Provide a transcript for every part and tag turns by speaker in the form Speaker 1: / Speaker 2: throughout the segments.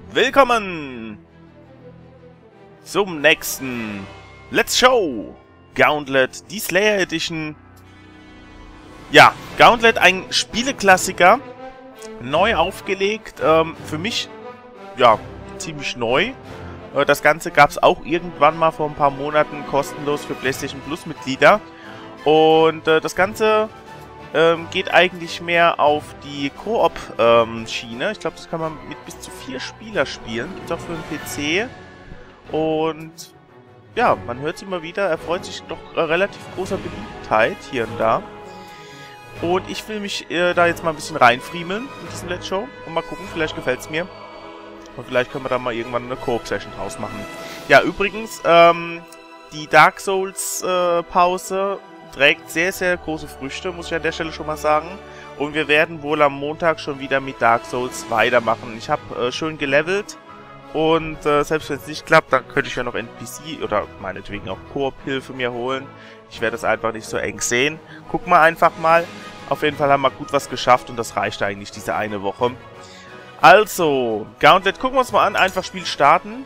Speaker 1: Willkommen zum nächsten Let's Show Gauntlet, die Slayer Edition. Ja, Gauntlet, ein Spieleklassiker, neu aufgelegt, für mich, ja, ziemlich neu. Das Ganze gab es auch irgendwann mal vor ein paar Monaten kostenlos für PlayStation Plus Mitglieder. Und das Ganze geht eigentlich mehr auf die Koop-Schiene. Ich glaube, das kann man mit bis zu 4 Spieler spielen. Gibt es auch für den PC. Und ja, man hört es immer wieder. Er freut sich doch relativ großer Beliebtheit hier und da. Und ich will mich da jetzt mal ein bisschen reinfriemeln in diesen Let's Show. Und mal gucken, vielleicht gefällt es mir. Und vielleicht können wir da mal irgendwann eine Koop-Session draus machen. Ja, übrigens, die Dark Souls Pause trägt sehr, sehr große Früchte, muss ich an der Stelle schon mal sagen. Und wir werden wohl am Montag schon wieder mit Dark Souls weitermachen. Ich habe schön gelevelt. Und selbst wenn es nicht klappt, dann könnte ich ja noch NPC oder meinetwegen auch Koop-Hilfe mir holen. Ich werde das einfach nicht so eng sehen. Gucken wir einfach mal. Auf jeden Fall haben wir gut was geschafft und das reicht eigentlich diese eine Woche. Also, Gauntlet, gucken wir uns mal an. Einfach Spiel starten.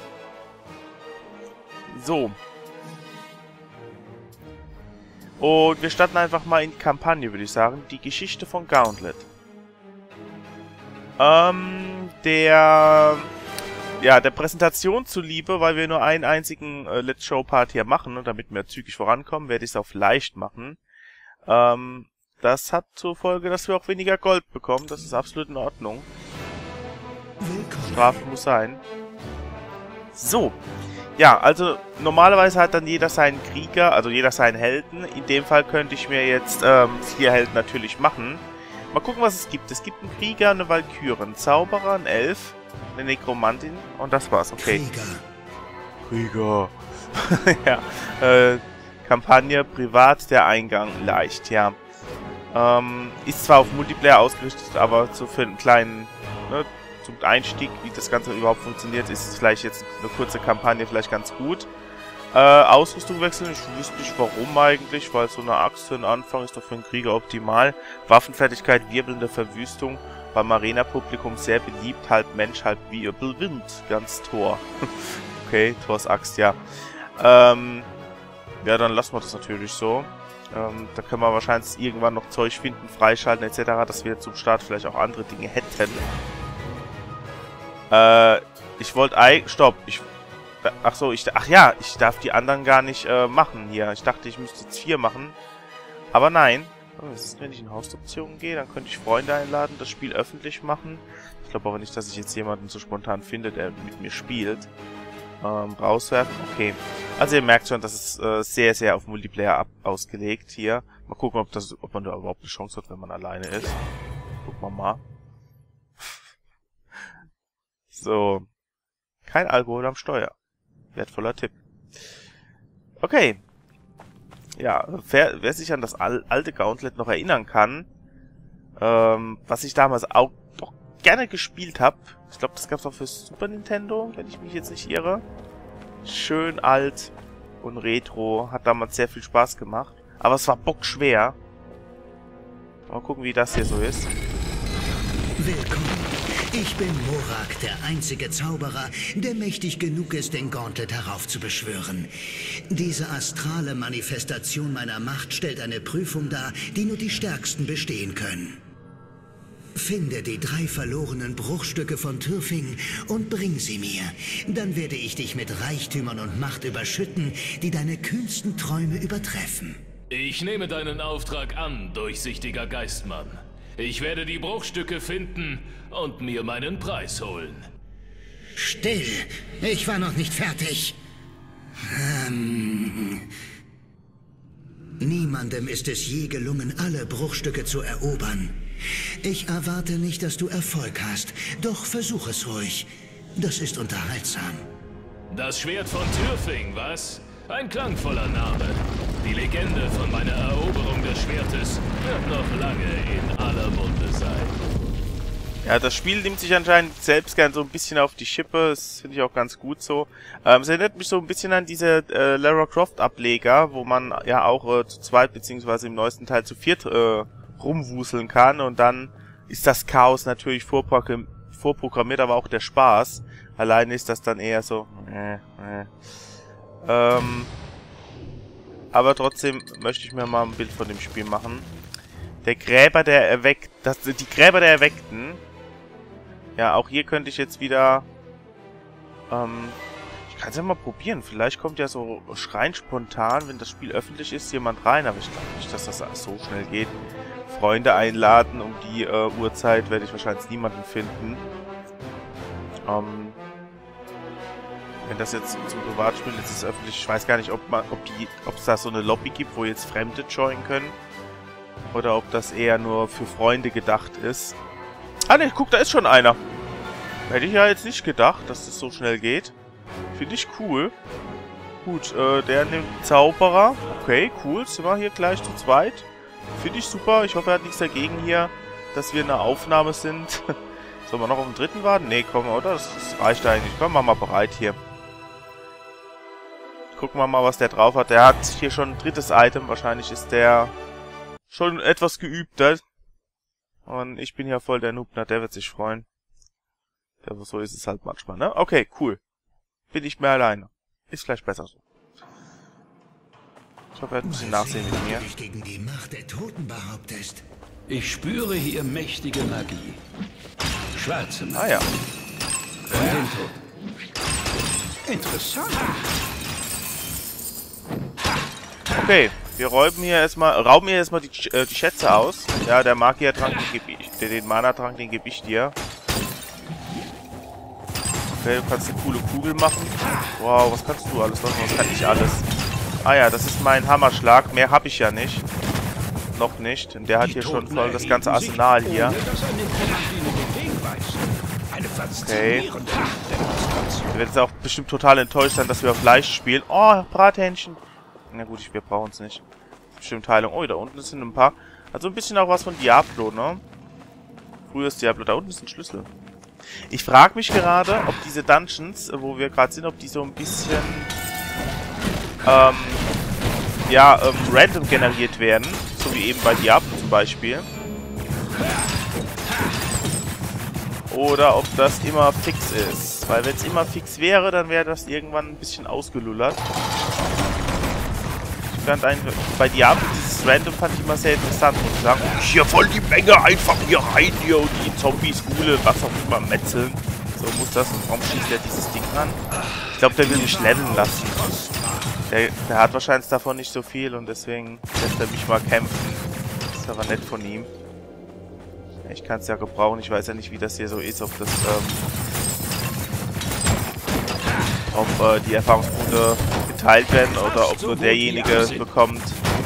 Speaker 1: So. Und wir starten einfach mal in die Kampagne, würde ich sagen. Die Geschichte von Gauntlet. Der Präsentation zuliebe, weil wir nur einen einzigen Let's Show Part hier machen und damit wir zügig vorankommen, werde ich es auf leicht machen. Das hat zur Folge, dass wir auch weniger Gold bekommen. Das ist absolut in Ordnung. Strafe muss sein. So. Ja, also normalerweise hat dann jeder seinen Krieger, also jeder seinen Helden. In dem Fall könnte ich mir jetzt 4 Helden natürlich machen. Mal gucken, was es gibt. Es gibt einen Krieger, eine Walküre, einen Zauberer, einen Elf, eine Nekromantin und das war's. Okay. Krieger. Ja. Kampagne, privat, der Eingang leicht, ja. Ist zwar auf Multiplayer ausgerichtet, aber so für einen kleinen, ne, zum Einstieg, wie das Ganze überhaupt funktioniert, ist es vielleicht jetzt eine kurze Kampagne vielleicht ganz gut. Ausrüstung wechseln, ich wüsste nicht warum eigentlich, weil so eine Axt für den Anfang ist doch für einen Krieger optimal. Waffenfertigkeit, wirbelnde Verwüstung, beim Arena-Publikum sehr beliebt, halb Mensch, halb Wirbelwind, ganz Thor. Okay, Thors Axt, ja. Ja, dann lassen wir das natürlich so. Da können wir wahrscheinlich irgendwann noch Zeug finden, freischalten etc., dass wir zum Start vielleicht auch andere Dinge hätten. Ich wollte eigentlich... Stopp. Achso, ach ja, ich darf die anderen gar nicht machen hier. Ich dachte, ich müsste jetzt 4 machen. Aber nein. Was ist, wenn ich in Hausoptionen gehe? Dann könnte ich Freunde einladen, das Spiel öffentlich machen. Ich glaube aber nicht, dass ich jetzt jemanden so spontan finde, der mit mir spielt. Rauswerfen. Okay. Also ihr merkt schon, das ist sehr, sehr auf Multiplayer ausgelegt hier. Mal gucken, ob man da überhaupt eine Chance hat, wenn man alleine ist. Gucken wir mal. So. Kein Alkohol am Steuer. Wertvoller Tipp. Okay. Ja, wer sich an das alte Gauntlet noch erinnern kann, was ich damals auch doch gerne gespielt habe. Ich glaube, das gab es auch für Super Nintendo, wenn ich mich jetzt nicht irre. Schön alt und retro. Hat damals sehr viel Spaß gemacht. Aber es war bockschwer. Mal gucken, wie das hier so ist.
Speaker 2: Willkommen. Ich bin Morak, der einzige Zauberer, der mächtig genug ist, den Gauntlet heraufzubeschwören. Diese astrale Manifestation meiner Macht stellt eine Prüfung dar, die nur die Stärksten bestehen können. Finde die 3 verlorenen Bruchstücke von Tyrfing und bring sie mir. Dann werde ich dich mit Reichtümern und Macht überschütten, die deine kühnsten Träume übertreffen.
Speaker 3: Ich nehme deinen Auftrag an, durchsichtiger Geistmann. Ich werde die Bruchstücke finden und mir meinen Preis holen.
Speaker 2: Still! Ich war noch nicht fertig. Niemandem ist es je gelungen, alle Bruchstücke zu erobern. Ich erwarte nicht, dass du Erfolg hast, doch versuch es ruhig. Das ist unterhaltsam.
Speaker 3: Das Schwert von Tyrfing, was? Ein klangvoller Name. Die Legende von meiner Eroberung des Schwertes wird noch lange in aller Munde sein.
Speaker 1: Ja, das Spiel nimmt sich anscheinend selbst gern so ein bisschen auf die Schippe. Das finde ich auch ganz gut so. Es erinnert mich so ein bisschen an diese Lara Croft Ableger, wo man ja auch zu zweit beziehungsweise im neuesten Teil zu viert rumwuseln kann. Und dann ist das Chaos natürlich vorprogrammiert, aber auch der Spaß. Alleine ist das dann eher so... Aber trotzdem möchte ich mir mal ein Bild von dem Spiel machen. Der Gräber der die Gräber der Erweckten. Ja, auch hier könnte ich jetzt wieder... ich kann es ja mal probieren. Vielleicht kommt ja so rein spontan, wenn das Spiel öffentlich ist, jemand rein. Aber ich glaube nicht, dass das so schnell geht. Freunde einladen um die Uhrzeit werde ich wahrscheinlich niemanden finden. Wenn das jetzt zum Privatspiel ist, ist es öffentlich. Ich weiß gar nicht, ob es da so eine Lobby gibt, wo jetzt Fremde joinen können. Oder ob das eher nur für Freunde gedacht ist. Ah ne, guck, da ist schon einer. Hätte ich ja jetzt nicht gedacht, dass das so schnell geht. Finde ich cool. Gut, der nimmt Zauberer. Okay, cool. Sind wir hier gleich zu zweit. Finde ich super. Ich hoffe, er hat nichts dagegen hier, dass wir in einer Aufnahme sind. Sollen wir noch auf den dritten warten? Ne, komm, oder? Das reicht eigentlich. Komm, mach mal bereit hier. Gucken wir mal, was der drauf hat. Der hat hier schon ein drittes Item. Wahrscheinlich ist der schon etwas geübter. Und ich bin ja voll der Noob. Na, der wird sich freuen. Aber so ist es halt manchmal, ne? Okay, cool. Bin ich mehr alleine. Ist vielleicht besser so. Ich hoffe, er hat ein bisschen Nachsehen mit mir.
Speaker 2: Gegen die Macht der Toten behauptest.
Speaker 4: Ich spüre hier mächtige Magie. Schwarze Magie.
Speaker 1: Ah ja.
Speaker 4: Von den Toten. Interessant.
Speaker 1: Okay, wir rauben hier erstmal die Schätze aus. Ja, der Magiertrank, den Mana-Trank, den gebe ich dir. Okay, du kannst eine coole Kugel machen. Wow, was kannst du alles? Was kann ich alles? Ah ja, das ist mein Hammerschlag. Mehr habe ich ja nicht. Noch nicht. Und der hat hier schon voll das ganze Arsenal hier. Okay. Wir werden jetzt auch bestimmt total enttäuscht sein, dass wir auf Fleisch spielen. Oh, Brathähnchen. Na gut, wir brauchen es nicht. Bestimmt Heilung. Oh, da unten sind ein paar. Also ein bisschen auch was von Diablo, ne? Frühes Diablo. Da unten ist ein Schlüssel. Ich frage mich gerade, ob diese Dungeons, wo wir gerade sind, ob die so ein bisschen random generiert werden. So wie eben bei Diablo zum Beispiel. Oder ob das immer fix ist. Weil wenn es immer fix wäre, dann wäre das irgendwann ein bisschen ausgelullert. Ich fand bei Diablo dieses Random fand ich immer sehr interessant. Und sagen, hier voll die Menge, einfach hier rein hier und die Zombies, Ghule, was auch immer metzeln. So muss das. Und warum schießt der dieses Ding an? Ich glaube, der will mich leveln lassen. Der hat wahrscheinlich davon nicht so viel und deswegen lässt er mich mal kämpfen. Das ist aber nett von ihm. Ich kann es ja gebrauchen. Ich weiß ja nicht, wie das hier so ist, ob das, die Erfahrungspunkte geteilt werden oder ob nur derjenige bekommt,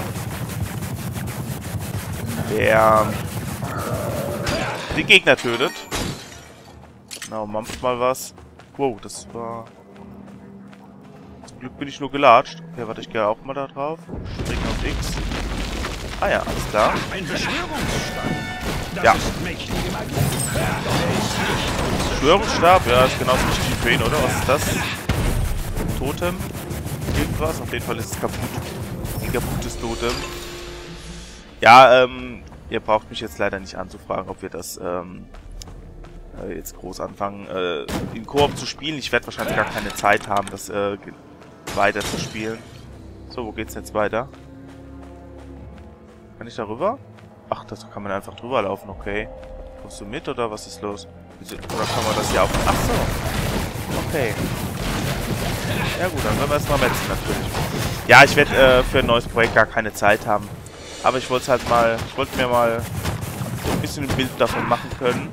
Speaker 1: der den Gegner tötet. Na, mampft mal was. Wow, das war... Zum Glück bin ich nur gelatscht. Okay, warte, ich gehe auch mal da drauf. Spring auf X. Ah ja, alles klar.
Speaker 4: Ein Beschwörungsstein.
Speaker 1: Ja. Beschwörungsstab? Ja, ist genauso wichtig für ihn, oder? Was ist das? Totem? Irgendwas? Auf jeden Fall ist es kaputt. Ein kaputtes Totem. Ja, ihr braucht mich jetzt leider nicht anzufragen, ob wir das, jetzt groß anfangen, in Koop zu spielen. Ich werde wahrscheinlich gar keine Zeit haben, das, weiter zu spielen. So, wo geht's jetzt weiter? Kann ich da rüber? Ach, das kann man einfach drüber laufen, okay. Kommst du mit, oder was ist los? Oder kann man das hier auf... Ach so. Okay. Ja gut, dann werden wir erstmal metzen, natürlich. Ja, ich werde für ein neues Projekt gar keine Zeit haben. Aber ich wollte halt mal... Ich wollte mir mal so ein bisschen ein Bild davon machen können.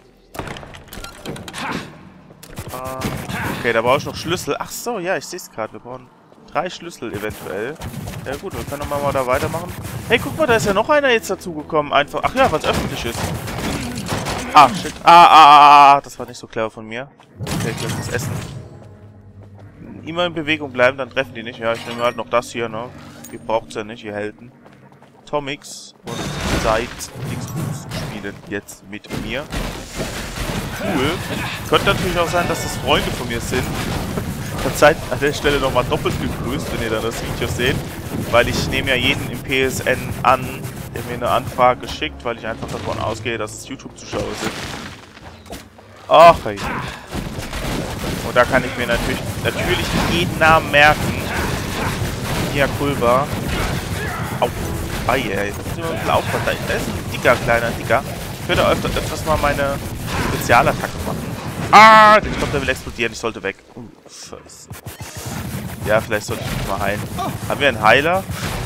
Speaker 1: Okay, da brauche ich noch Schlüssel. Ach so, ja, ich sehe es gerade. Wir brauchen 3 Schlüssel eventuell. Ja gut, wir können nochmal mal da weitermachen. Hey, guck mal, da ist ja noch einer jetzt dazugekommen. Einfach. Ach ja, was öffentlich ist. Ah, shit. Das war nicht so clever von mir. Okay, ich lasse das essen. Immer in Bewegung bleiben, dann treffen die nicht. Ja, ich nehme halt noch das hier, ne? Ihr braucht's ja nicht, ihr Helden. Tomix und Zeit Dingsbums spielen jetzt mit mir. Cool. Könnte natürlich auch sein, dass das Freunde von mir sind. Seid an der Stelle nochmal doppelt gegrüßt, wenn ihr dann das Video seht. Weil ich nehme ja jeden im PSN an, der mir eine Anfrage schickt, weil ich einfach davon ausgehe, dass es YouTube-Zuschauer sind. Ach, hey. Und da kann ich mir natürlich jeden Namen merken. Mia Culpa. Au. Ei, ey. Jetzt muss ich mal ein bisschen aufpassen. Da ist ein kleiner Dicker. Ich würde öfters mal meine Spezialattacke machen. Ah! Ich glaube, der will explodieren. Ich sollte weg. Scheiße. Ja, vielleicht sollte ich mich mal heilen. Haben wir einen Heiler?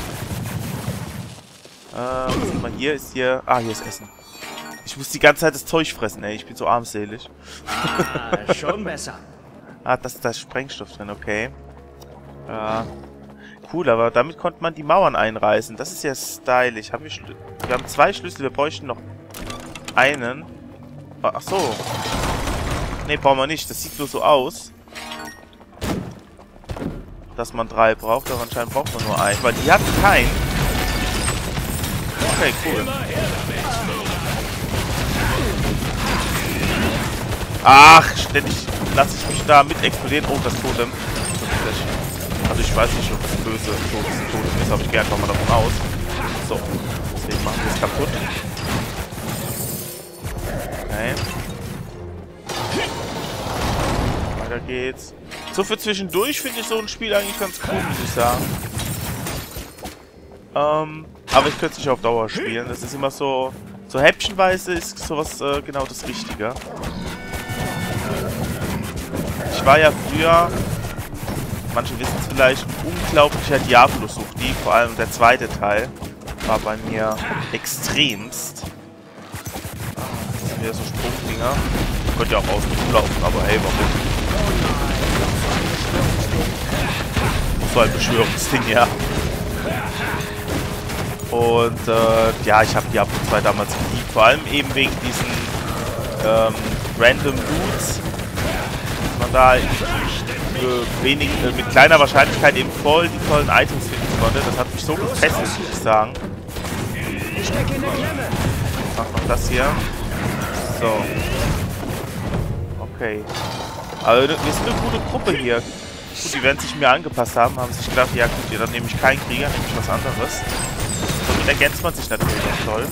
Speaker 1: Mal hier ist hier... Ah, hier ist Essen. Ich muss die ganze Zeit das Zeug fressen, ey. Ich bin so armselig.
Speaker 5: Ah, schon besser.
Speaker 1: Ah, da ist Sprengstoff drin, okay. Ja. Cool, aber damit konnte man die Mauern einreißen. Das ist ja stylisch. Wir haben 2 Schlüssel, wir bräuchten noch einen. Ach so. Ne, brauchen wir nicht. Das sieht nur so aus. Dass man 3 braucht, aber anscheinend braucht man nur einen. Weil die hatten keinen. Okay, cool. Ach, ständig lasse ich mich da mit explodieren. Oh, das Totem. Also ich weiß nicht, ob das böse Totem ist, aber ich gehe einfach mal davon aus. So, deswegen machen wir es kaputt. Okay. Weiter geht's. So für zwischendurch finde ich so ein Spiel eigentlich ganz cool, muss ich sagen. Aber ich könnte es nicht auf Dauer spielen. Das ist immer so häppchenweise ist sowas genau das Richtige. Ich war ja früher, manche wissen es vielleicht, ein unglaublicher Diablo-Suchti. Vor allem der zweite Teil war bei mir extremst. Das sind wieder so Sprungdinger. Könnt ihr auch außen rumlaufen, aber hey, warum? So ein Beschwörungsding, ja. Und ja, ich habe Diablo 2 damals geliebt. Vor allem eben wegen diesen Random Loots. Man da mit kleiner Wahrscheinlichkeit eben voll die tollen Items finden konnte. Das hat mich so gefesselt, muss ich sagen. Ich mach noch das hier. So. Okay. Aber wir sind eine gute Gruppe hier. Gut, die werden sich mir angepasst haben sich gedacht, ja gut, dann nehme ich keinen Krieger, nehme ich was anderes. Somit ergänzt man sich natürlich auch toll.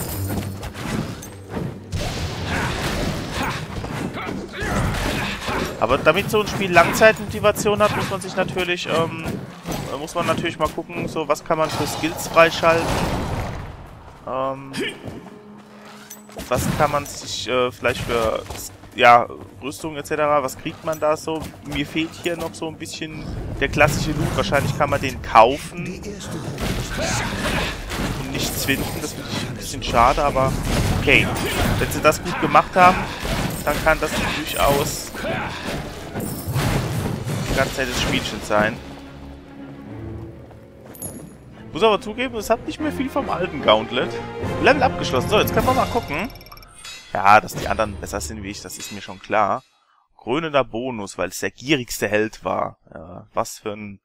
Speaker 1: Aber damit so ein Spiel Langzeitmotivation hat, muss man sich natürlich, mal gucken, so was kann man für Skills freischalten. Was kann man sich vielleicht für, ja, Rüstung etc., was kriegt man da so? Mir fehlt hier noch so ein bisschen der klassische Loot. Wahrscheinlich kann man den kaufen und nichts finden. Das finde ich ein bisschen schade, aber okay. Wenn sie das gut gemacht haben, dann kann das durchaus die ganze Zeit das Spielchen sein. Muss aber zugeben, es hat nicht mehr viel vom alten Gauntlet. Level abgeschlossen. So, jetzt können wir mal gucken. Ja, dass die anderen besser sind wie ich, das ist mir schon klar. Krönender Bonus, weil es der gierigste Held war. Ja, was für ein...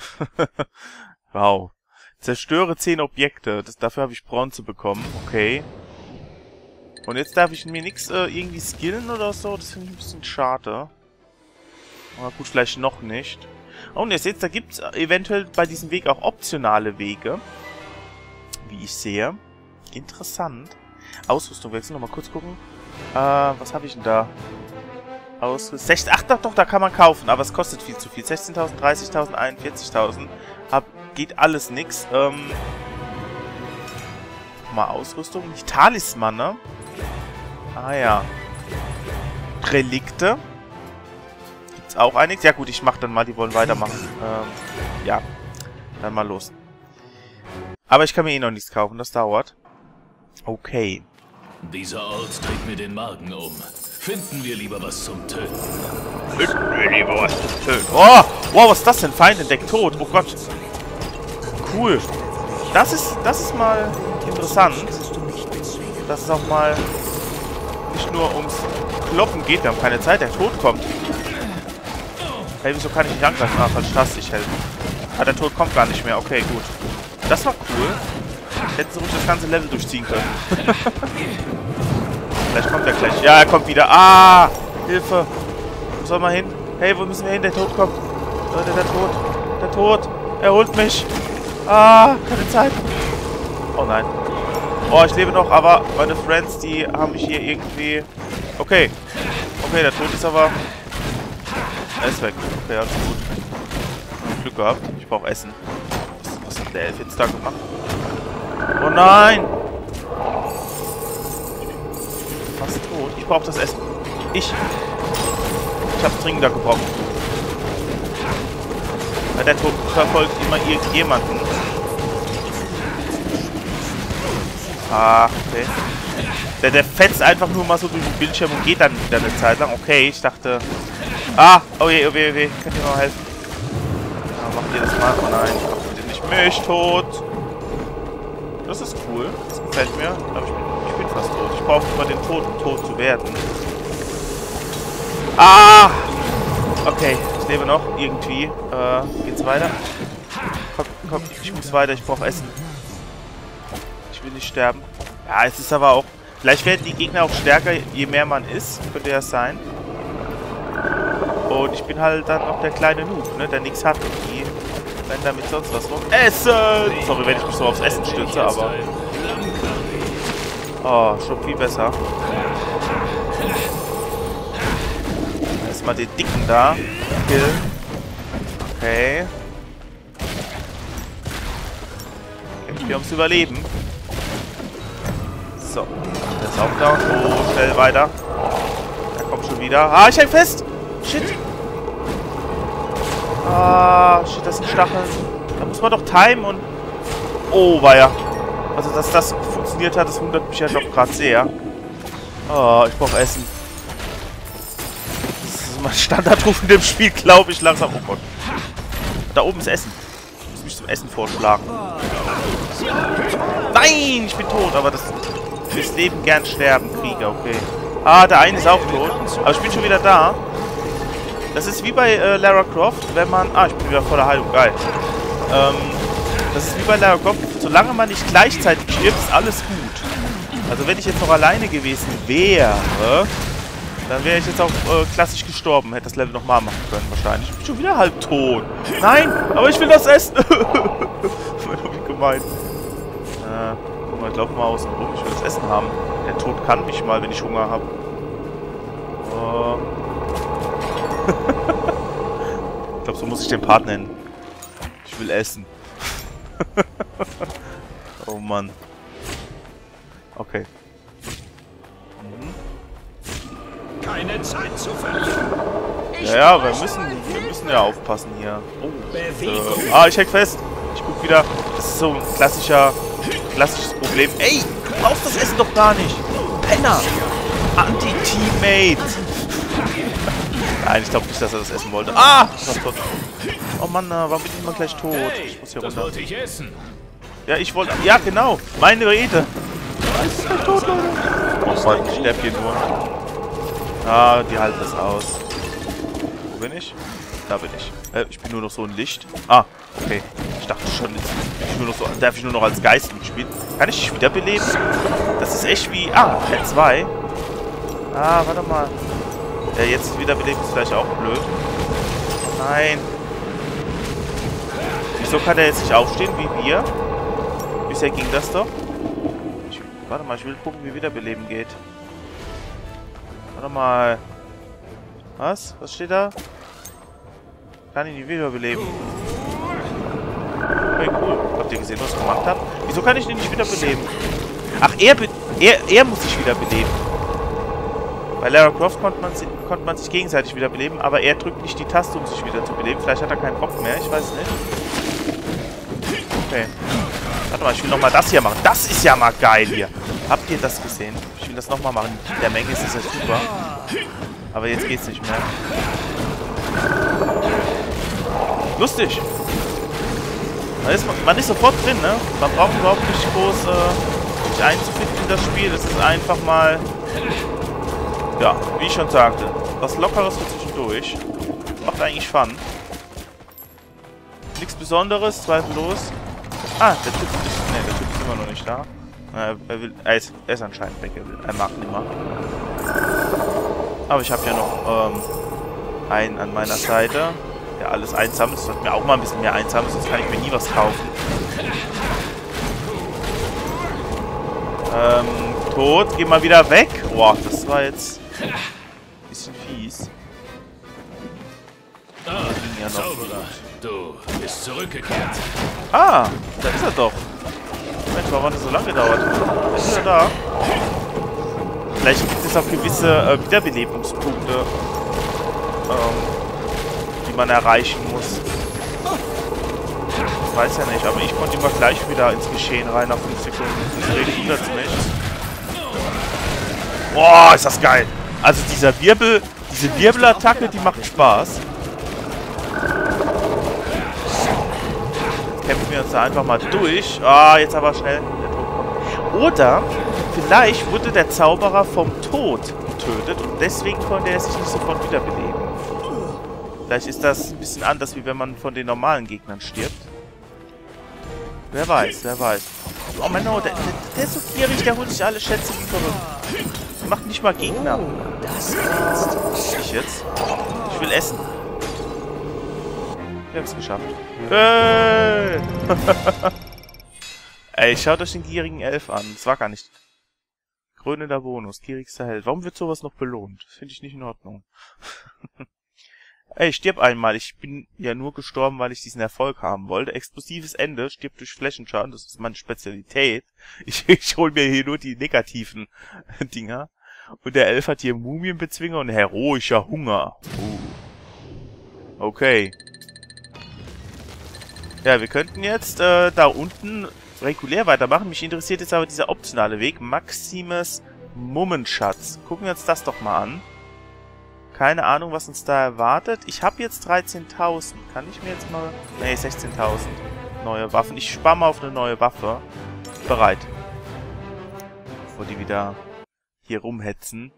Speaker 1: Wow. Zerstöre 10 Objekte. Dafür habe ich Bronze bekommen. Okay. Und jetzt darf ich mir nichts irgendwie skillen oder so. Das finde ich ein bisschen schade. Aber gut, vielleicht noch nicht. Oh, und ihr seht, da gibt es eventuell bei diesem Weg auch optionale Wege. Wie ich sehe. Interessant. Ausrüstung wechseln, nochmal kurz gucken. Was habe ich denn da? Ausrüstung. Ach doch, da kann man kaufen, aber es kostet viel zu viel. 16.000, 30.000, 41.000. Geht alles nix. Mal Ausrüstung. Nicht Talisman, ne? Ah ja. Relikte. Gibt's auch einiges? Ja gut, ich mach dann mal, die wollen weitermachen. Ja. Dann mal los. Aber ich kann mir eh noch nichts kaufen, das dauert. Okay.
Speaker 3: Dieser Ort dreht mir den Magen um. Finden wir lieber was zum Töten.
Speaker 1: Finden wir lieber was zum Töten. Oh! Wow, was ist das denn? Feind entdeckt tot. Oh Gott. Cool. Das ist mal interessant. Dass es auch mal nicht nur ums Kloppen geht. Wir haben keine Zeit, der Tod kommt. Hey, wieso kann ich nicht angreifen? Ah, falsch, das ich helfen. Ah, der Tod kommt gar nicht mehr. Okay, gut. Das war cool. Hätten sie ruhig das ganze Level durchziehen können. Vielleicht kommt er gleich. Ja, er kommt wieder. Ah! Hilfe! Wo soll man hin? Hey, wo müssen wir hin? Der Tod kommt. Leute, der Tod. Der Tod. Er holt mich. Ah, keine Zeit. Oh nein. Oh, ich lebe noch, aber meine Friends, die haben mich hier irgendwie... Okay. Okay, der Tod ist aber... Er ist weg. Okay, alles gut. Glück gehabt. Ich brauche Essen. Was hat der Elf jetzt da gemacht? Oh nein! Ich bin fast tot. Ich brauche das Essen. Ich hab's dringender gebraucht. Weil der Tod verfolgt immer irgendjemanden. Ah, okay. Der fetzt einfach nur mal so durch den Bildschirm und geht dann wieder eine Zeit lang. Okay, ich dachte... Ah, oh je, oh weh, oh weh. Könnt ihr noch helfen? Ja, macht ihr das mal? Oh nein, macht bitte nicht mich tot. Das ist cool. Das gefällt mir. Aber ich bin fast tot. Ich brauche immer den Tod, um tot zu werden. Ah! Okay, ich lebe noch. Irgendwie. Geht's weiter? Komm, ich muss weiter. Ich brauche Essen. Ich will nicht sterben. Ja, es ist aber auch... Vielleicht werden die Gegner auch stärker, je mehr man ist. Könnte ja sein. Und ich bin halt dann noch der kleine Noob, ne? Der nichts hat. Die rennen damit sonst was rum. Essen! Sorry, wenn ich mich so aufs Essen stürze, aber... Oh, schon viel besser. Erstmal den Dicken da. Killen. Okay. Kämpfen wir ums Überleben. So. Der ist auch down. Oh, schnell weiter. Der kommt schon wieder. Ah, ich häng fest! Shit! Ah, shit, das sind Stacheln. Da muss man doch timen und... Oh, weia. Also, dass das funktioniert hat, das wundert mich ja doch gerade sehr. Oh, ich brauche Essen. Das ist mein Standardruf in dem Spiel, glaube ich, langsam. Oh Gott. Da oben ist Essen. Ich muss mich zum Essen vorschlagen. Nein, ich bin tot, aber das... Fürs Leben gern sterben, Krieger, okay. Ah, der eine ist auch tot. Aber ich bin schon wieder da. Das ist wie bei Lara Croft, wenn man... Ah, ich bin wieder voller Heilung, geil. Das ist wie bei Lara Croft, solange man nicht gleichzeitig stirbt, ist alles gut. Also wenn ich jetzt noch alleine gewesen wäre, dann wäre ich jetzt auch klassisch gestorben. Hätte das Level nochmal machen können, wahrscheinlich. Ich bin schon wieder halb tot. Nein, aber ich will das essen. Wie gemein. Guck mal, ich laufe mal außen rum. Ich will das Essen haben. Der Tod kann mich mal, wenn ich Hunger habe. Oh. Ich glaube, so muss ich den Part nennen. Ich will essen. Oh Mann. Okay.
Speaker 4: Keine Zeit zu verlieren.
Speaker 1: Ja, wir müssen ja aufpassen hier. Oh, ah, ich häng fest. Ich guck wieder. Das ist so ein klassisches Problem. Ey, du brauchst das Essen doch gar nicht. Penner. Anti-Teammate. Nein, ich glaube nicht, dass er das essen wollte. Ah! Oh Mann, warum bin ich immer gleich tot? Ich muss hier runter.
Speaker 3: Wollte ich essen.
Speaker 1: Ja, ich wollte... Ja, genau. Meine Rede. Ich bin tot, Leute. Oh Mann, ich sterbe hier nur. Ah, die halten das aus. Wo bin ich? Da bin ich. Ich bin nur noch so ein Licht. Ah, okay. Ich dachte schon, darf ich nur noch als Geist mitspielen. Kann ich dich wiederbeleben? Das ist echt wie... Ah, L2. Ah, warte mal. Ja, jetzt wiederbeleben ist vielleicht auch blöd. Nein. Wieso kann er jetzt nicht aufstehen wie wir? Bisher ging das doch. Warte mal, ich will gucken, wie Wiederbeleben geht. Warte mal. Was? Was steht da? Kann ich nicht wiederbeleben. Okay, cool. Habt ihr gesehen, was ich gemacht habe? Wieso kann ich den nicht wiederbeleben? Ach, er muss sich wiederbeleben. Bei Lara Croft konnte man sich gegenseitig wiederbeleben, aber er drückt nicht die Taste, um sich wieder zu beleben. Vielleicht hat er keinen Bock mehr, ich weiß nicht. Okay. Warte mal, ich will nochmal das hier machen. Das ist ja mal geil hier. Habt ihr das gesehen? Ich will das nochmal machen. In der Menge ist das ja super. Aber jetzt geht's nicht mehr. Lustig. Man ist sofort drin, ne? Man braucht überhaupt nicht groß sich einzufinden in das Spiel. Das ist einfach mal... Ja, wie ich schon sagte, was Lockeres für zwischendurch. Macht eigentlich Fun. Nichts Besonderes, zweifellos. Ah, der Typ ist immer noch nicht da. Er ist anscheinend weg, er mag nicht mehr. Aber ich habe ja noch einen an meiner Seite, der alles einsammelt. Das sollte mir auch mal ein bisschen mehr einsammeln, sonst kann ich mir nie was kaufen. Tot, geh mal wieder weg. Boah, das war jetzt ein bisschen fies. Ja,
Speaker 3: Zauberer, du bist zurückgekehrt.
Speaker 1: Ah, da ist er doch. Mensch, warum hat das so lange gedauert? Ist er da? Vielleicht gibt es auch gewisse Wiederbelebungspunkte, die man erreichen muss. Ich weiß ja nicht, aber ich konnte immer gleich wieder ins Geschehen rein nach 5 Sekunden. Deswegen wundert es mich. Boah, ist das geil! Also diese Wirbelattacke, die macht Spaß. Kämpfen wir uns da einfach mal durch. Ah, jetzt aber schnell der Tod kommt. Oder vielleicht wurde der Zauberer vom Tod getötet und deswegen konnte er sich nicht sofort wiederbeleben. Vielleicht ist das ein bisschen anders, wie wenn man von den normalen Gegnern stirbt. Wer weiß, wer weiß. Oh Mann, no, der ist so gierig, der holt sich alle Schätze wie verrückt. Macht nicht mal Gegner. Ich jetzt? Ich will essen. Wir haben es geschafft. Hey! Ey, schaut euch den gierigen Elf an. Das war gar nicht... Krönender Bonus, gierigster Held. Warum wird sowas noch belohnt? Das finde ich nicht in Ordnung. Ey, stirb einmal. Ich bin ja nur gestorben, weil ich diesen Erfolg haben wollte. Explosives Ende, stirbt durch Flächenschaden. Das ist meine Spezialität. Ich hole mir hier nur die negativen Dinger. Und der Elf hat hier Mumienbezwinger und heroischer Hunger. Okay. Ja, wir könnten jetzt da unten regulär weitermachen. Mich interessiert jetzt aber dieser optionale Weg. Maximus Mummenschatz. Gucken wir uns das doch mal an. Keine Ahnung, was uns da erwartet. Ich habe jetzt 13.000. Kann ich mir jetzt mal... Ne, 16.000 neue Waffen. Ich spare mal auf eine neue Waffe. Bereit. Bevor die wieder hier rumhetzen.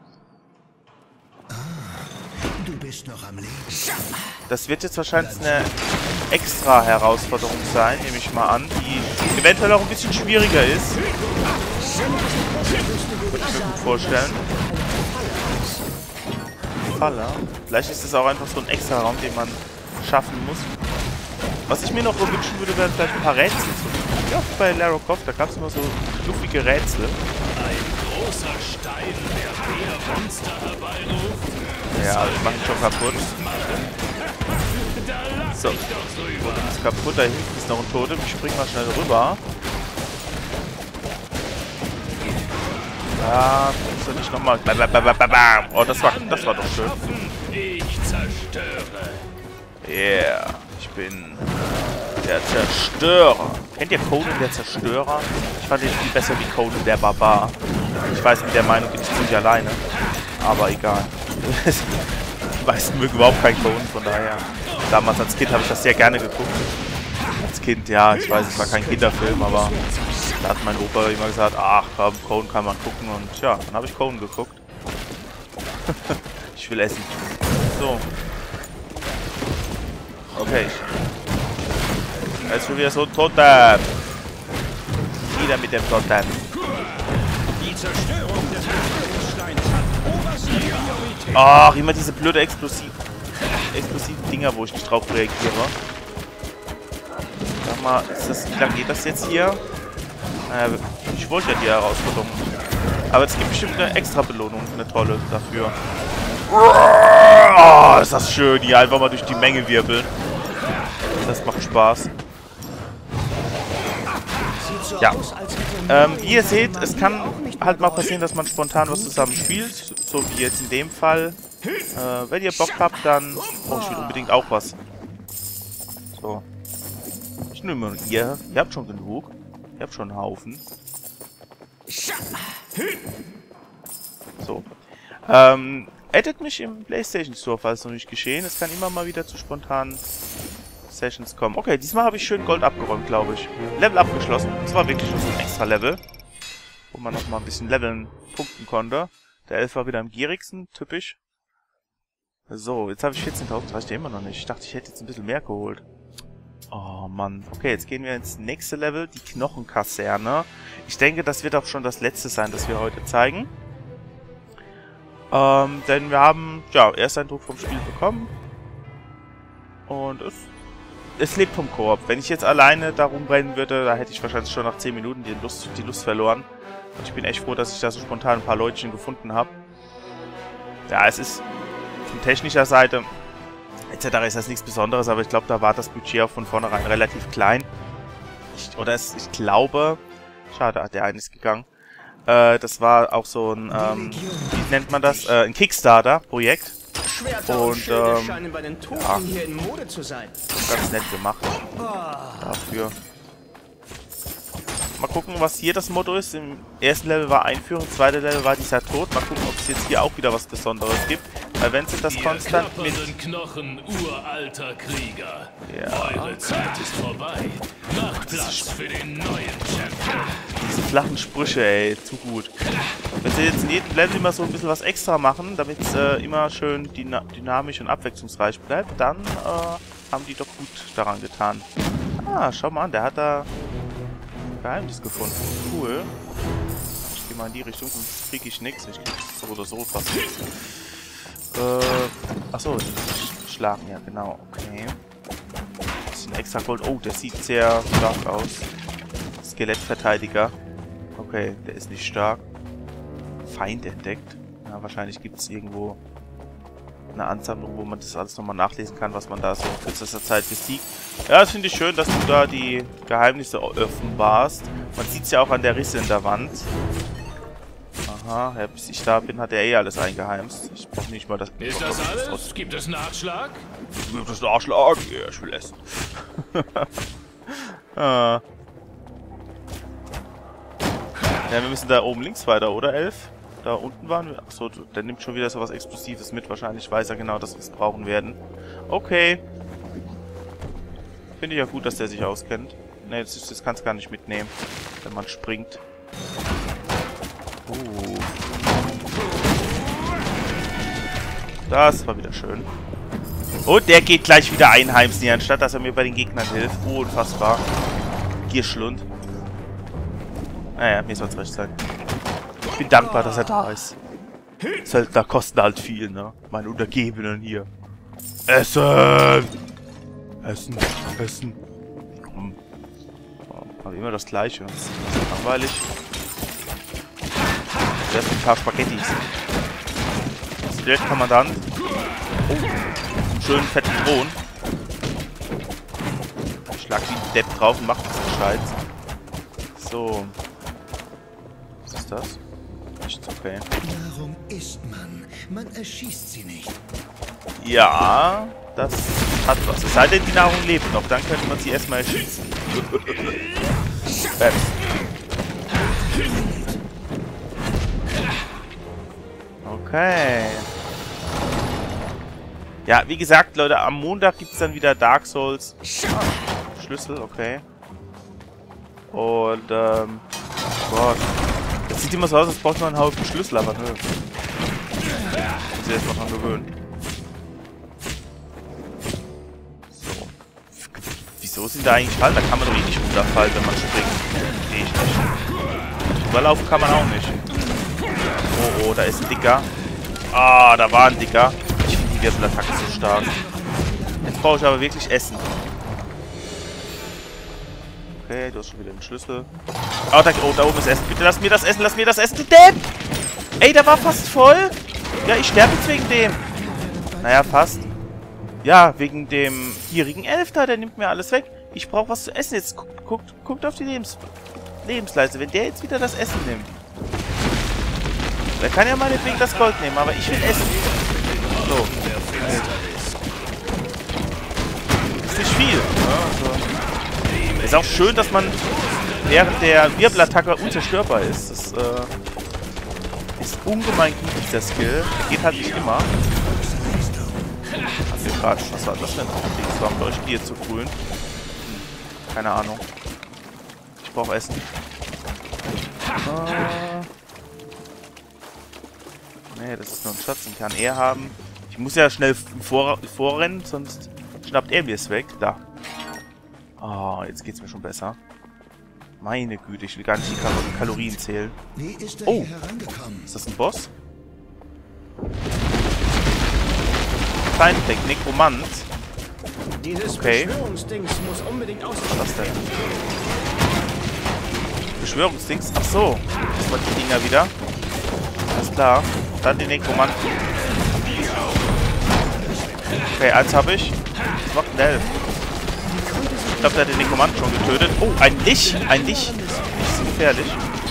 Speaker 2: Du bist noch am Leben.
Speaker 1: Das wird jetzt wahrscheinlich eine extra Herausforderung sein, nehme ich mal an, die eventuell auch ein bisschen schwieriger ist. Könnte ich mir gut vorstellen. Faller. Vielleicht ist es auch einfach so ein extra Raum, den man schaffen muss. Was ich mir noch so wünschen würde, wären vielleicht ein paar Rätsel. Ja, bei Lara Croft, da gab es immer so fluffige Rätsel.
Speaker 3: Ein großer Stein, der Bärmonster herbeiruft.
Speaker 1: Ja, das mache ich schon kaputt. So, Totem ist kaputt, da hinten ist noch ein Totem. Ich spring mal schnell rüber. Ja, kannst du nicht nochmal... Oh, das war doch schön.
Speaker 3: Ich zerstöre.
Speaker 1: Yeah, ich bin der Zerstörer. Kennt ihr Conan der Zerstörer? Ich fand ihn viel besser wie Conan der Barbar. Ich weiß, mit der Meinung bin ich ziemlich alleine. Aber egal. Die meisten mögen überhaupt keinen Conan, von daher. Damals als Kind habe ich das sehr gerne geguckt. Als Kind, ja, ich weiß, es war kein Kinderfilm, aber da hat mein Opa immer gesagt, ach komm, Conan kann man gucken und ja, dann habe ich Conan geguckt. Ich will essen. So. Okay. Jetzt schon wieder so ein Totem. Wieder mit dem Totem.
Speaker 4: Die Zerstörung des Steins hat oberste Priorität.
Speaker 1: Ach, immer diese blöde explosiven Dinger, wo ich nicht drauf reagiere. Sag mal, wie lange geht das jetzt hier? Ich wollte ja die Herausforderung. Aber es gibt bestimmt eine extra Belohnung, eine tolle dafür. Oh, ist das schön, hier einfach mal durch die Menge wirbeln. Das macht Spaß. Ja. Wie ihr seht, es kann halt mal passieren, dass man spontan was zusammen spielt. So wie jetzt in dem Fall. Wenn ihr Bock habt, dann... Oh, ich will unbedingt auch was. So. Ich nehme mal ihr. Ihr habt schon genug. Ihr habt schon einen Haufen. So. Addet mich im PlayStation Store, falls noch nicht geschehen. Es kann immer mal wieder zu spontanen Sessions kommen. Okay, diesmal habe ich schön Gold abgeräumt, glaube ich. Level abgeschlossen. Das war wirklich so ein extra Level. Wo man noch mal ein bisschen leveln, punkten konnte. Der Elf war wieder am gierigsten, typisch. So, jetzt habe ich 14.000, reicht ja immer noch nicht. Ich dachte, ich hätte jetzt ein bisschen mehr geholt. Oh Mann. Okay, jetzt gehen wir ins nächste Level, die Knochenkaserne. Ich denke, das wird auch schon das letzte sein, das wir heute zeigen. Denn wir haben, ja, Ersteindruck vom Spiel bekommen. Und es lebt vom Koop. Wenn ich jetzt alleine da rumrennen würde, da hätte ich wahrscheinlich schon nach 10 Minuten die Lust verloren. Und ich bin echt froh, dass ich da so spontan ein paar Leutchen gefunden habe. Ja, es ist von technischer Seite etc. ist das nichts Besonderes, aber ich glaube, da war das Budget auch von vornherein relativ klein. Ich glaube... Schade, der eine ist gegangen. Das war auch so ein, wie nennt man das? Ein Kickstarter-Projekt. Und,
Speaker 5: scheinen bei den Toten
Speaker 1: ja,
Speaker 5: hier in Mode zu sein.
Speaker 1: ganz nett gemacht. Dafür. Mal gucken, was hier das Motto ist. Im ersten Level war Einführung, im zweiten Level war dieser Tod. Mal gucken, ob es jetzt hier auch wieder was Besonderes gibt. Weil wenn sie das konstant mit...
Speaker 3: Knochen uralter Krieger.
Speaker 1: Ja.
Speaker 3: Eure Zeit ist vorbei. Macht Platz für den neuen Champion.
Speaker 1: Diese flachen Sprüche, ey, zu gut. Wenn sie jetzt in jedem Level immer so ein bisschen was extra machen, damit es immer schön dynamisch und abwechslungsreich bleibt, dann haben die doch gut daran getan. Ah, schau mal an, der hat da Geheimnis gefunden. Cool. Ich gehe mal in die Richtung, sonst kriege ich nichts. Ich kriege so oder so fast nichts. Achso, schlagen, ja genau, okay. Bisschen extra Gold. Oh, der sieht sehr stark aus. Skelettverteidiger. Okay, der ist nicht stark. Feind entdeckt. Ja, wahrscheinlich gibt es irgendwo eine Ansammlung, wo man das alles nochmal nachlesen kann, was man da so in kürzester Zeit besiegt. Ja, das finde ich schön, dass du da die Geheimnisse offenbarst. Man sieht es ja auch an der Risse in der Wand. Aha, ja, bis ich da bin, hat er eh alles eingeheimst. Ich brauche nicht mal das...
Speaker 3: Ist das alles? Gibt es Nachschlag?
Speaker 1: Gibt es Nachschlag? Ja, ich will essen. Ja, wir müssen da oben links weiter, oder, Elf? Da unten waren wir... Achso, der nimmt schon wieder so was Explosives mit. Wahrscheinlich weiß er genau, dass wir es brauchen werden. Okay. Finde ich ja gut, dass der sich auskennt. Ne, das kannst du gar nicht mitnehmen, wenn man springt. Das war wieder schön. Und der geht gleich wieder einheimsen hier, anstatt dass er mir bei den Gegnern hilft. Unfassbar. Gierschlund. Naja, mir soll es recht sein. Ich bin dankbar, dass er da ist. Söldner kosten halt viel, ne? Meine Untergebenen hier. Essen! Essen, Essen. Komm. Oh, aber immer das Gleiche. Das ist langweilig. Erst ein paar Spaghettis. Der Kommandant. Oh, einen schönen fetten Thron. Ich schlag die Depp drauf und mach das gescheit. So. Was ist das? Nichts, okay.
Speaker 2: Warum isst man? Man erschießt sie nicht.
Speaker 1: Ja, das hat was. Es sei denn, die Nahrung lebt noch. Dann könnte man sie erstmal erschießen. Okay. Ja, wie gesagt, Leute, am Montag gibt es dann wieder Dark Souls. Ah, Schlüssel, okay. Und, Gott. Das sieht immer so aus, als braucht man einen Haufen Schlüssel, aber nö. Muss ich erst mal dran gewöhnen. So. Wieso sind da eigentlich Fallen? Da kann man doch eh nicht runterfallen, wenn man springt. Sehe ich nicht. Überlaufen kann man auch nicht. Oh, oh, da ist ein Dicker. Ah, da war ein Dicker. Ich finde die Wirbelattacke so stark. Jetzt brauche ich aber wirklich Essen. Okay, du hast schon wieder den Schlüssel. Oh, da oben ist Essen. Bitte lass mir das Essen, lass mir das Essen. Depp! Ey, der war fast voll. Ja, ich sterbe jetzt wegen dem. Naja, fast. Ja, wegen dem gierigen Elf da, der nimmt mir alles weg. Ich brauche was zu essen. Jetzt guckt auf die Lebensleiste. Wenn der jetzt wieder das Essen nimmt. Der kann ja meinetwegen das Gold nehmen, aber ich will essen. So. Ist nicht viel. Ja, also. Ist auch schön, dass man während der Wirbelattacke unzerstörbar ist. Das ist ungemein gut, dieser Skill. Der geht halt nicht immer. Was war das denn? Warum leuchten die jetzt so grün? Keine Ahnung. Ich brauche Essen. Nee, das ist nur ein Schatz, den kann er haben. Ich muss ja schnell vorrennen, sonst schnappt er mir es weg. Da. Oh, jetzt geht's mir schon besser. Meine Güte, ich will gar nicht die Kalorien zählen. Oh, ist das ein Boss? Feinddeck, Nekromant. Okay. Was ist das denn? Beschwörungsdings? Ach so. Das waren die Dinger wieder. Alles klar. Dann die Nekromanten. Okay, eins habe ich. Was macht denn der Elf? Ich glaube, der hat den Nekromanten schon getötet. Oh, ein Lich! Ein Lich! Lich ist gefährlich.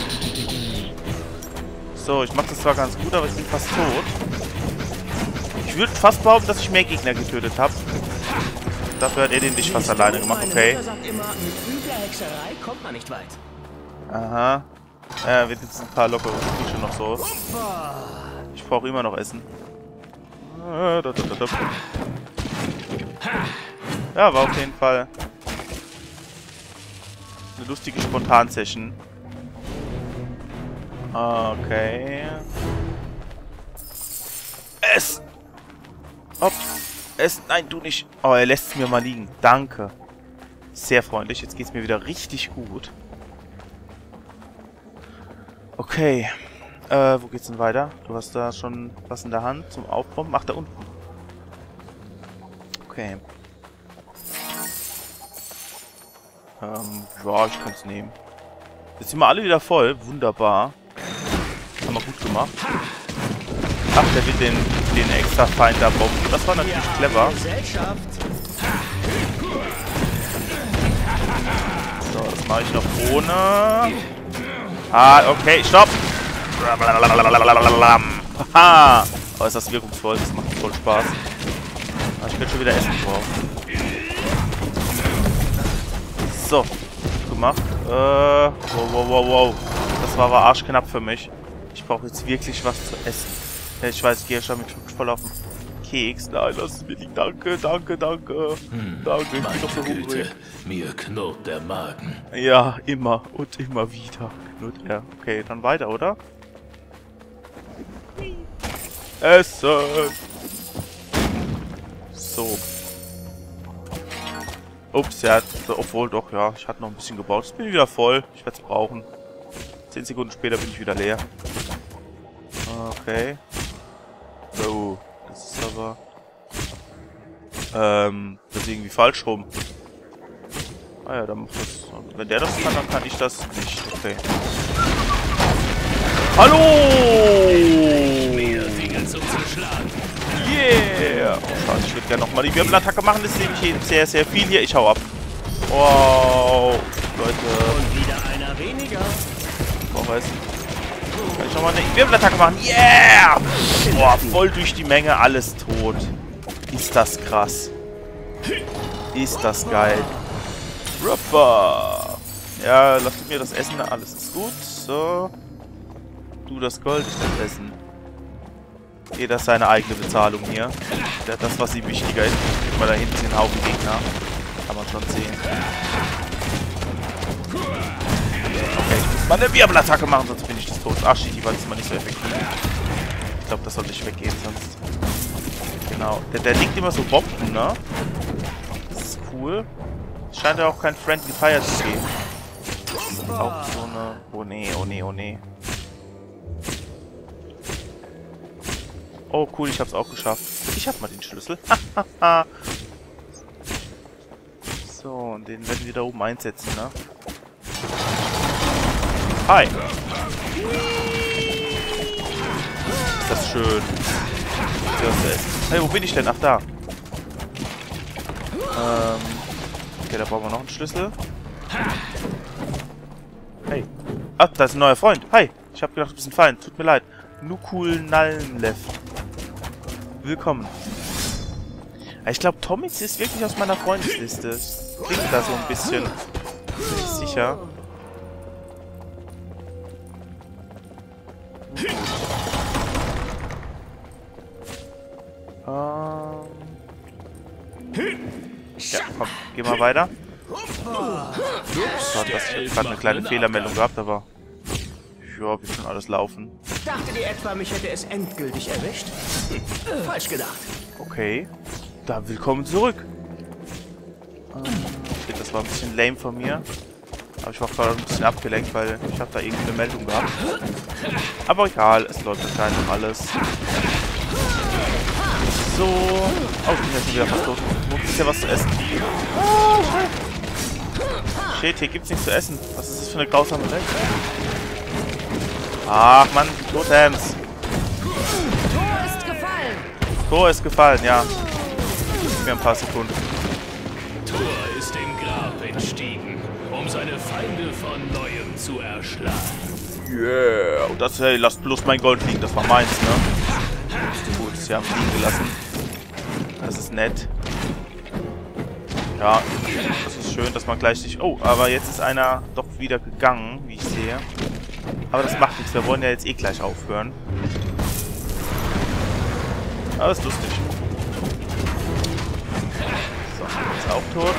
Speaker 1: So, ich mache das zwar ganz gut, aber ich bin fast tot. Ich würde fast behaupten, dass ich mehr Gegner getötet habe. Dafür hat er den Lich fast alleine gemacht, okay.
Speaker 5: sagt immer, mit übler Hexerei kommt man nicht weit.
Speaker 1: Aha. Ja, wird jetzt ein paar lockere Sprüche noch so. Ich brauche immer noch Essen. Ja, war auf jeden Fall eine lustige Spontan-Session. Okay. Es! Hopp. Es! Nein, du nicht. Oh, er lässt es mir mal liegen. Danke. Sehr freundlich. Jetzt geht es mir wieder richtig gut. Okay. Wo geht's denn weiter? Du hast da schon was in der Hand zum Aufpumpen. Ach, da unten. Okay. Ja, ich kann es nehmen. Jetzt sind wir alle wieder voll. Wunderbar. Haben wir gut gemacht. Ach, der will den extra Feind da bomben. Das war natürlich clever. So, das mache ich noch ohne. Ah, okay, stopp! Haha! Oh, ist das wirkungsvoll. Das macht voll Spaß. Aber ich könnte schon wieder Essen brauchen. So. Gut gemacht. Wow. Das war aber arschknapp für mich. Ich brauche jetzt wirklich was zu essen. Ich weiß, ich gehe schon mit voll auf den Keks. Nein, lass es mir nicht. Danke. Danke, ich bin doch so hungrig.
Speaker 3: Mir knurrt der Magen.
Speaker 1: Ja, immer und immer wieder. Ja, okay, dann weiter, oder? Essen! So. Ups, ja, obwohl doch, ja, ich hatte noch ein bisschen gebaut. Jetzt bin ich wieder voll. Ich werde es brauchen. 10 Sekunden später bin ich wieder leer. Okay. Oh, das ist aber... das ist irgendwie falsch rum. Ah ja, dann macht das... Wenn der das kann, dann kann ich das nicht. Okay. Hallo! Yeah! Oh, schade, ich würde gerne nochmal die Wirbelattacke machen. Das ist nämlich sehr, sehr viel hier. Ich hau ab. Wow. Leute.
Speaker 5: Und wieder einer weniger.
Speaker 1: Oh, weiß ich. Kann ich nochmal eine Wirbelattacke machen? Yeah! Boah, voll durch die Menge. Alles tot. Ist das krass. Ist das geil. Rupper. Ja, lasst mir das Essen. Alles ist gut. So. Du das Gold, ich das Essen. Jeder seine eigene Bezahlung hier. Das, was ihm wichtiger ist. Guck mal, da hinten sind ein Haufen Gegner. Kann man schon sehen. Okay, ich muss mal eine Wirbelattacke machen, sonst bin ich das tot. Ach shit, die war diesmal nicht so effektiv. Ich glaube, das sollte ich weggehen, sonst. Genau. Der legt immer so Bomben, ne? Das ist cool. Es scheint ja auch kein Friendly Fire zu geben. Das ist auch so eine... Oh nee, oh nee, oh nee. Oh cool, ich hab's auch geschafft. Ich hab mal den Schlüssel. So, und den werden wir da oben einsetzen, ne? Hi! Ist das schön. Hey, wo bin ich denn? Ach, da. Okay, da brauchen wir noch einen Schlüssel. Hey. Ah, da ist ein neuer Freund. Hi. Ich hab gedacht, du bist ein Feind. Tut mir leid. Nukul Nalnlev. Willkommen. Ich glaube, Tommys ist wirklich aus meiner Freundesliste. Das klingt da so ein bisschen. Bin ich sicher. Ja, komm, geh mal weiter. So, ich habe gerade eine kleine Fehlermeldung gehabt, aber ja, wir können alles laufen.
Speaker 5: Dachtet ihr etwa, mich hätte es endgültig erwischt? Falsch gedacht.
Speaker 1: Okay, dann willkommen zurück. Okay, das war ein bisschen lame von mir. Aber ich war gerade ein bisschen abgelenkt, weil ich habe da irgendwie eine Meldung gehabt. Aber egal, es läuft anscheinend noch alles. So. Oh, ich bin jetzt wieder fast tot. Wo gibt's hier was zu essen? Oh, shit, hier gibt's nichts zu essen. Was ist das für eine grausame Welt? Ach man, Totems.
Speaker 6: Tor ist gefallen.
Speaker 1: Tor ist gefallen, ja. mir ein paar Sekunden.
Speaker 3: Thor ist dem Grab entstiegen, um seine Feinde von Neuem zu erschlagen.
Speaker 1: Yeah. Und das, hey, lasst bloß mein Gold liegen. Das war meins, ne? Gut, sie haben es liegen gelassen. Das ist nett. Ja, das ist schön, dass man gleich sich... Oh, aber jetzt ist einer doch wieder gegangen, wie ich sehe. Aber das macht nichts. Wir wollen ja jetzt eh gleich aufhören. Aber ist lustig. So, ist auch tot.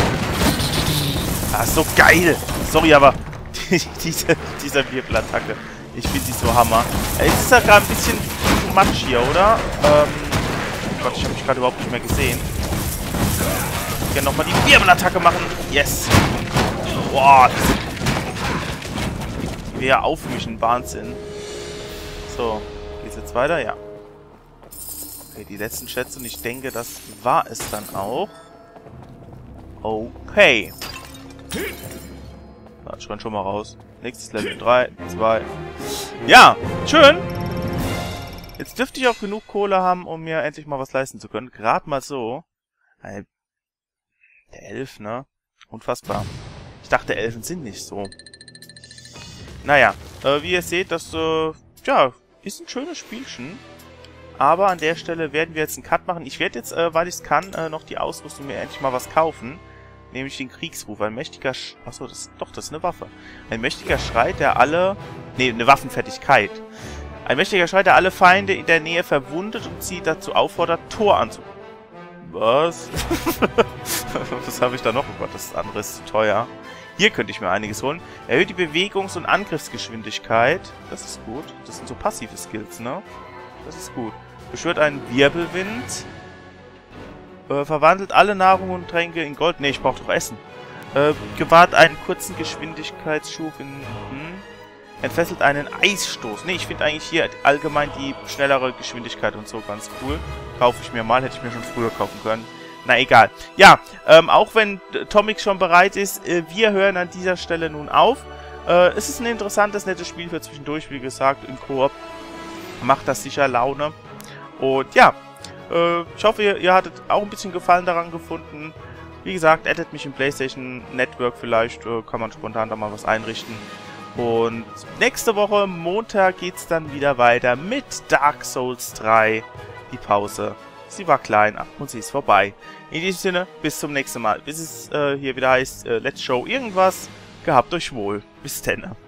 Speaker 1: Ah, so geil! Sorry, aber dieser Wirbelattacke. Ich finde die so Hammer. Jetzt ist ja gerade ein bisschen too much hier, oder? Oh Gott, ich habe mich gerade überhaupt nicht mehr gesehen. Ich kann nochmal die Wirbelattacke machen. Yes! Boah! Wir aufmischen. Wahnsinn. So, geht's jetzt weiter? Ja. Okay, die letzten Schätze und ich denke, das war es dann auch. Okay. Na, ich renn schon mal raus. Nächstes Level 3, 2. Ja, schön. Jetzt dürfte ich auch genug Kohle haben, um mir endlich mal was leisten zu können. Gerade mal so. Der Elf, ne? Unfassbar. Ich dachte, Elfen sind nicht so. Naja, wie ihr seht, das, ja, ist ein schönes Spielchen. Aber an der Stelle werden wir jetzt einen Cut machen. Ich werde jetzt, weil ich es kann, noch die Ausrüstung mir endlich mal was kaufen. Nämlich den Kriegsruf. Ein mächtiger Achso, das ist eine Waffe. Ein mächtiger Schrei, der alle... Ne, eine Waffenfertigkeit. Ein mächtiger Schrei, der alle Feinde in der Nähe verwundet und sie dazu auffordert, Thor anzurufen. Was? Was habe ich da noch? Oh Gott, das andere ist zu teuer. Hier könnte ich mir einiges holen. Erhöht die Bewegungs- und Angriffsgeschwindigkeit. Das ist gut. Das sind so passive Skills, ne? Das ist gut. Beschwört einen Wirbelwind. Verwandelt alle Nahrung und Tränke in Gold. Ne, ich brauche doch Essen. Gewahrt einen kurzen Geschwindigkeitsschub in... Entfesselt einen Eisstoß. Ne, ich finde eigentlich hier allgemein die schnellere Geschwindigkeit und so ganz cool. Kaufe ich mir mal. Hätte ich mir schon früher kaufen können. Na, egal. Ja, auch wenn Tomic schon bereit ist, wir hören an dieser Stelle nun auf. Es ist ein interessantes, nettes Spiel für zwischendurch. Wie gesagt, im Koop macht das sicher Laune. Und ja, ich hoffe, ihr hattet auch ein bisschen Gefallen daran gefunden. Wie gesagt, addet mich im PlayStation Network vielleicht. Kann man spontan da mal was einrichten. Und nächste Woche, Montag, geht's dann wieder weiter mit Dark Souls 3. Die Pause, sie war klein, und sie ist vorbei. In diesem Sinne, bis zum nächsten Mal. Bis es hier wieder heißt, Let's Show irgendwas. Gehabt euch wohl. Bis dann.